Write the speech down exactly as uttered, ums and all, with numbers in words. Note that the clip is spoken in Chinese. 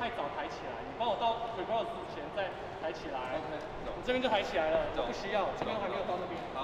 太早抬起来，你帮我到 reverse 之前再抬起来。 OK， 你这边就抬起来了，我不需要，这边还没有到那边。好。